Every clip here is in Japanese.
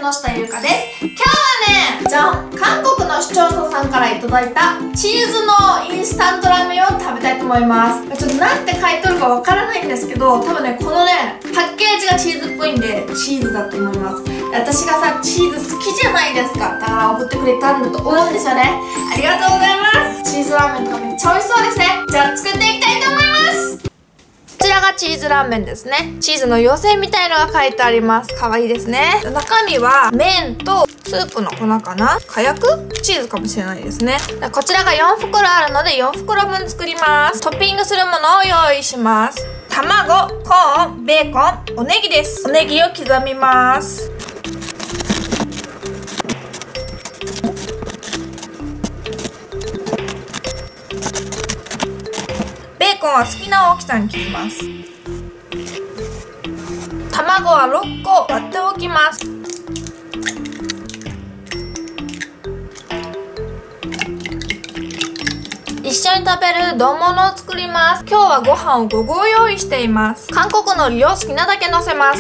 野下優香です。今日はね、じゃん、韓国の視聴者さんからいただいたチーズのインスタントラーメンを食べたいと思います。ちょっとなんて書いてるかわからないんですけど、多分ね、このね、パッケージがチーズっぽいんで、チーズだと思います。私がさ、チーズ好きじゃないですか。だから送ってくれたんだと思うんですよね。ありがとうございます。チーズラーメンとかめっちゃ美味しそうですね。じゃあ作っていきたいと思います。こちらがチーズラーメンですね。チーズの妖精みたいのが書いてあります。かわいいですね。中身は麺とスープの粉かな、火薬チーズかもしれないですね。こちらが4袋あるので4袋分作ります。トッピングするものを用意します。卵、コーン、ベーコン、おネギです。おネギを刻みます。ベーコンは好きな大きさに切ります。卵は6個割っておきます。一緒に食べる丼物を作ります。今日はご飯を5合用意しています。韓国のりを好きなだけのせます。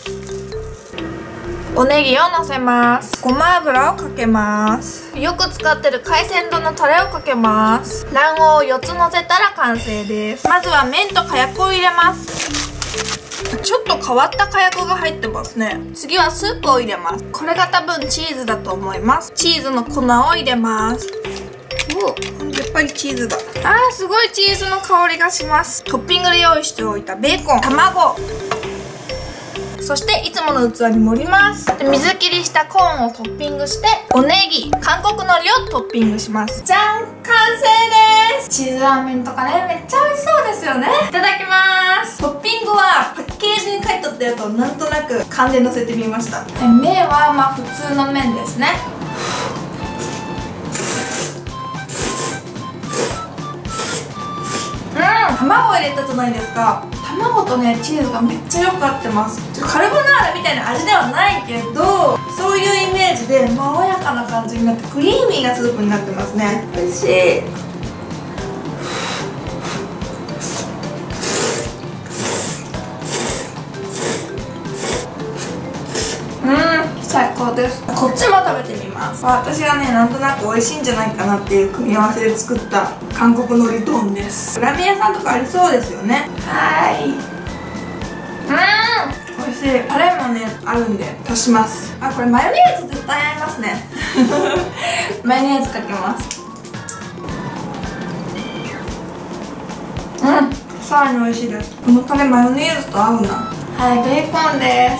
おネギをのせます。ごま油をかけます。よく使ってる海鮮丼のタレをかけます。卵黄を4つのせたら完成です。まずは麺と火薬を入れます。ちょっと変わった火薬が入ってますね。次はスープを入れます。これが多分チーズだと思います。チーズの粉を入れます。お、やっぱりチーズだ。すごいチーズの香りがします。トッピングで用意しておいたベーコン、卵、そしていつもの器に盛ります。で、水切りしたコーンをトッピングして、おネギ、韓国海苔をトッピングします。じゃん、完成です。チーズラーメンとかね、めっちゃ美味しそうですよね。いただきます。トッピングはパッケージに書いてあったやつをなんとなく勘でのせてみました。麺はまあ普通の麺ですね。卵を入れたじゃないですか。卵とね、チーズがめっちゃよく合ってます。カルボナーラみたいな味ではないけど、そういうイメージでまろやかな感じになって、クリーミーなスープになってますね。美味しい。最高です。こっちも食べてみます。私がね、なんとなく美味しいんじゃないかなっていう組み合わせで作った韓国海苔丼です。ラーメン屋さんとかありそうですよね。美味しい。タレもね、あるんで足します。これマヨネーズ絶対合いますね。マヨネーズかけます。さらに美味しいです。このタレマヨネーズと合うな。ベーコンです。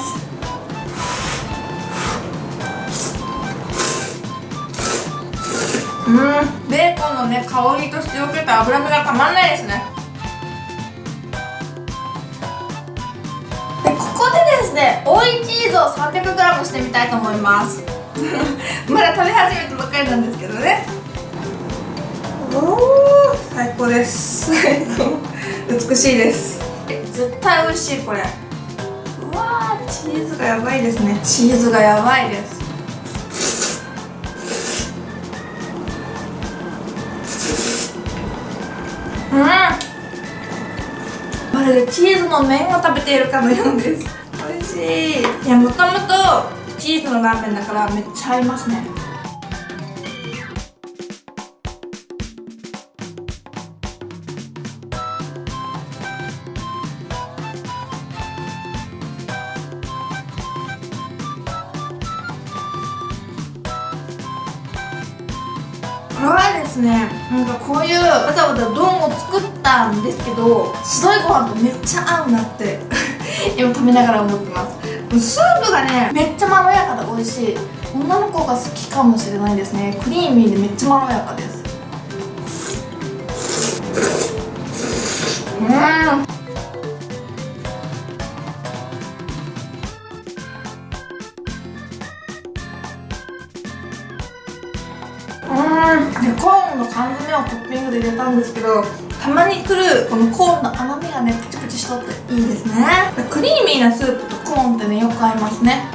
ベーコンのね、香りと塩気と脂身がたまんないですね。で、ここでですね、追いチーズを 300g してみたいと思います。まだ食べ始めたばっかりなんですけどね。最高です。美しいです。絶対美味しい、これ。うわー、チーズがやばいですね。チーズがやばいです。まるでチーズの麺を食べているかのようです。美味しい。いや、もともとチーズのラーメンだからめっちゃ合いますね。これはですね、なんかこういうわざわざ丼を作ったんですけど、白いご飯とめっちゃ合うなって今食べながら思ってます。スープがね、めっちゃまろやかで美味しい。女の子が好きかもしれないですね。クリーミーでめっちゃまろやかです。で、コーンの缶詰をトッピングで入れたんですけど、たまに来るこのコーンの甘みがね、プチプチしとっていいですね。クリーミーなスープとコーンってね、よく合いますね。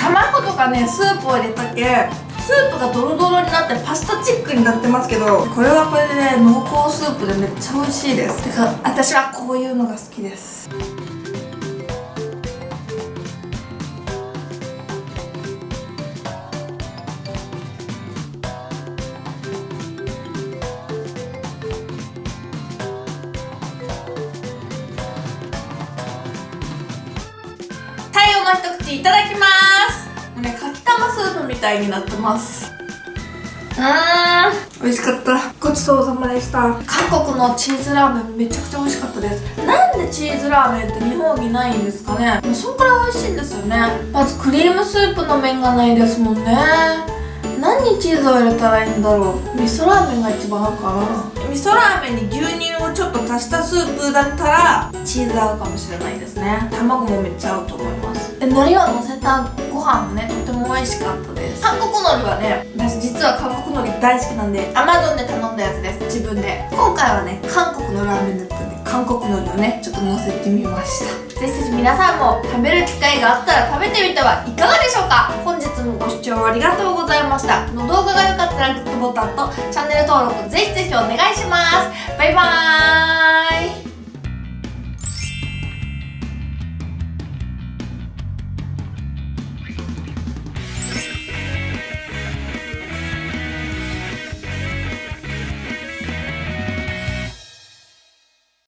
卵とかねスープを入れたけスープがドロドロになってパスタチックになってますけど、これはこれでね濃厚スープでめっちゃ美味しいです。てか私はこういうのが好きです。最後の一口いただきます。もうね、かきたまスープみたいになってます。美味しかった。ごちそうさまでした。韓国のチーズラーメンめちゃくちゃ美味しかったです。なんでチーズラーメンって日本にないんですかね。そんくらい美味しいんですよね。まずクリームスープの麺がないですもんね。何にチーズを入れたらいいんだろう。味噌ラーメンが一番合うかな。味噌ラーメンに牛乳をちょっと足したスープだったらチーズ合うかもしれないですね。卵もめっちゃ合うと思います。海苔を乗せたご飯もねとても美味しかったです。韓国海苔はね、私実は韓国海苔大好きなんで Amazon で頼んだやつです。自分で。今回はね韓国のラーメンだったんで韓国海苔をねちょっと乗せてみました。ぜひぜひ皆さんも食べる機会があったら食べてみてはいかがでしょうか。本日もご視聴ありがとうございました。この動画が良かったらグッドボタンとチャンネル登録ぜひぜひお願いします。バイバーイ。